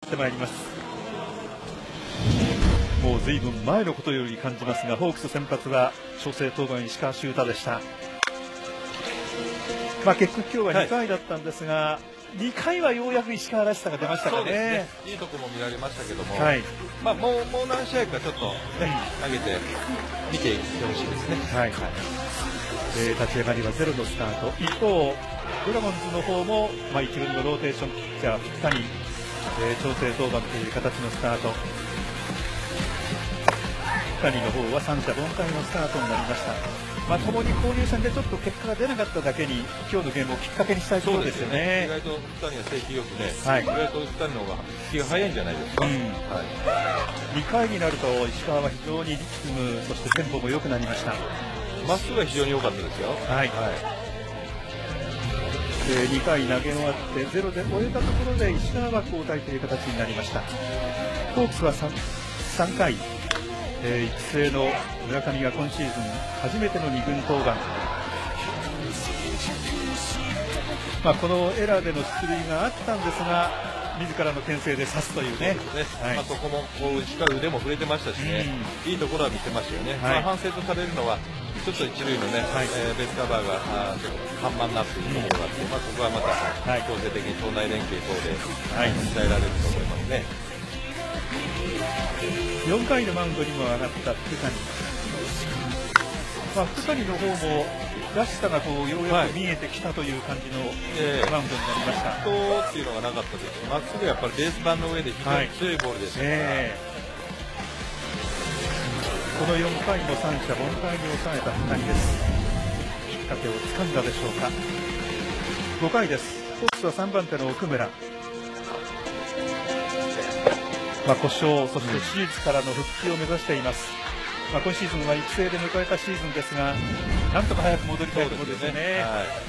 ってまいります。もう随分前のことより感じますが、ホークス先発は調整登板石川柊太でした。結局今日は2回だったんですが、2回はようやく石川らしさが出ましたかね。 いいところも見られましたけども、もう何試合かちょっと、投げて見ていってほしいですね。 立ち上がりはゼロのスタート。一方ドラゴンズの方も、一軍のローテーションピッチャー福谷、調整登板という形のスタート。福谷の方は三者凡退のスタートになりました。ともに交流戦でちょっと結果が出なかっただけに、今日のゲームをきっかけにしたいところですよね。 意外と福谷は制球よくね、意外と福谷の方が気が早いんじゃないですか。 2回になると石川は非常にリズム、そしてテンポも良くなりました。 まっすぐは非常に良かったですよ。 2回投げ終わってゼロで終えたところで石川は交代という形になりました。ホークスは 3回、育成の村上が今シーズン初めての2軍登板。このエラーでの出塁があったんですが、自らの牽制で刺すというね。 そこも石川腕も触れてましたしね、いいところは見せましたよね。反省とされるのはちょっと一塁のね、ベースカバーが緩慢なっていうところがあって、ここはまた強制的に党内連携等で鍛えられると思いますね。 4回のマウンドにも上がった福谷。福谷の方もらしさがようやく見えてきたという感じのマウンドになりました。 ヒットっていうのがなかったですし、まっすぐやっぱりベース板の上で非常に強いボールでしたから。 この4回も三者凡退に抑えた福谷です。きっかけをつかんだでしょうか。5回です。ホークスは3番手の奥村。故障、そして手術からの復帰を目指しています。今シーズンは育成で迎えたシーズンですが、なんとか早く戻りたいところですよね。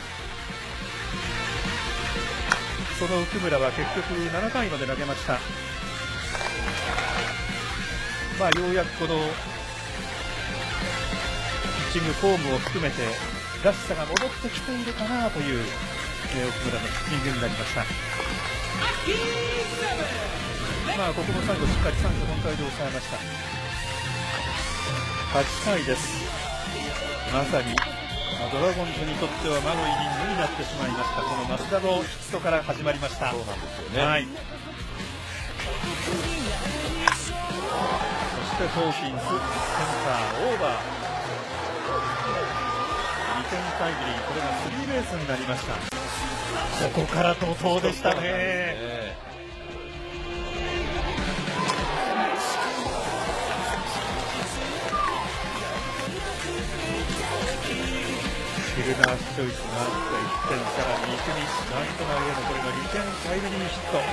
その奥村は結局7回まで投げました。ようやくこのピッチングフォームを含めてらしさが戻ってきているかなという奥村のピッチングになりました。ここも最後しっかり三者凡退で抑えました。8回です。まさにドラゴンズにとっては魔のイニングになってしまいました。この増田のヒットから始まりました。 そうなんですよね。 そしてホーキンスセンターオーバー、2点タイムリー、これがスリーベースになりました。ここから怒涛でしたね。フィルダースチョイスがあって1点、さらに2組ライト前へのこれが2点タイムリーヒット。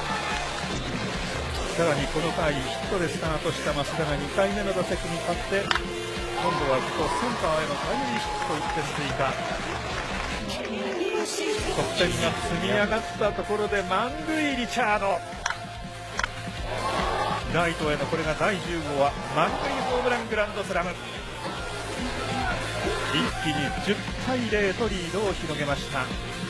さらにこの回ヒットでスタートした増田が2回目の打席に立って、今度はここセンターへのタイムリーヒット1点追加。得点が積み上がったところで満塁リチャード、ライトへのこれが第15話満塁ホームラングランドスラム。一気に10対0とリードを広げました。